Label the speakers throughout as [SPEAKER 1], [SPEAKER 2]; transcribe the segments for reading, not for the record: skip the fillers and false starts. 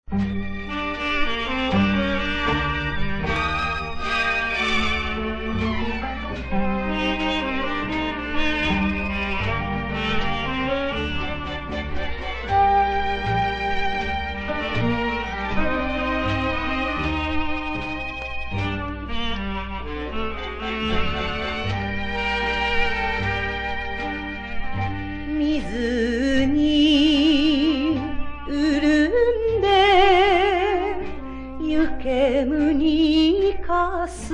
[SPEAKER 1] 水に潤んで湯煙にかす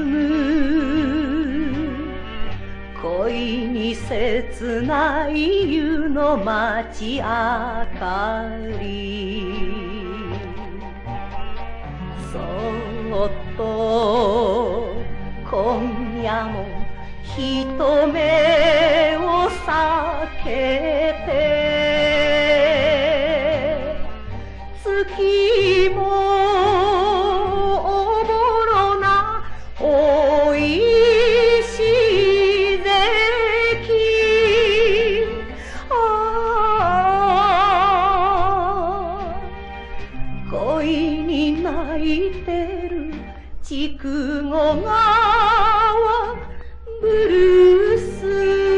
[SPEAKER 1] む恋に切ない湯の街明かりそっと今夜も人目を避けて月もおぼろなおいしいぜき恋に泣いてる筑後川ブルース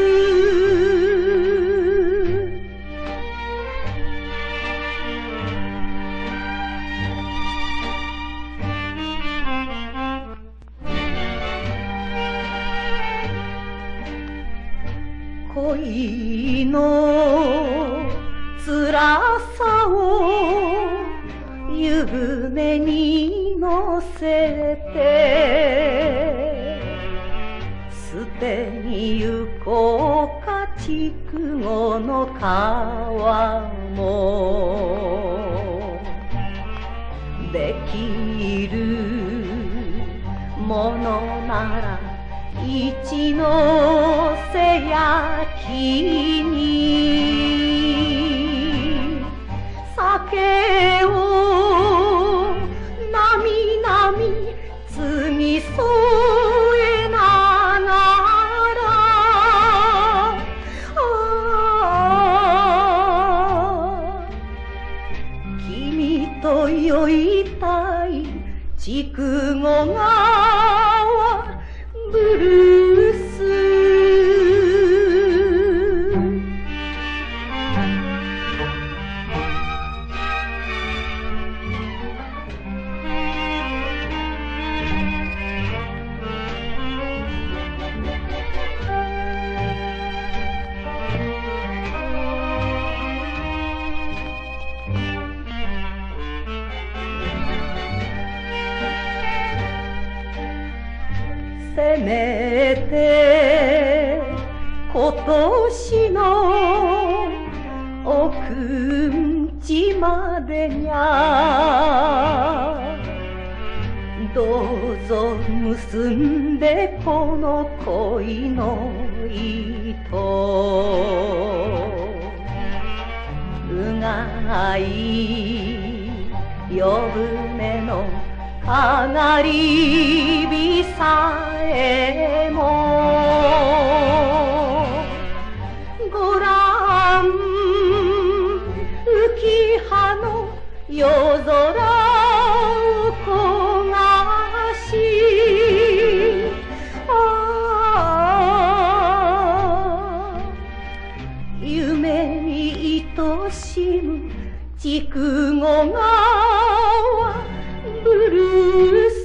[SPEAKER 1] 恋の辛さを湯船に乗せて捨てに行こうか筑後の川もできるものなら一ノ瀬焼きに酒をなみなみつぎ添えながら君と酔いたい筑後川ブルースせめて今年の奥んちまでにゃどうぞ結んでこの恋の糸うがい夜船のかがり火さえもごらん浮葉の夜空を焦がし夢に愛しむ筑後川ブルース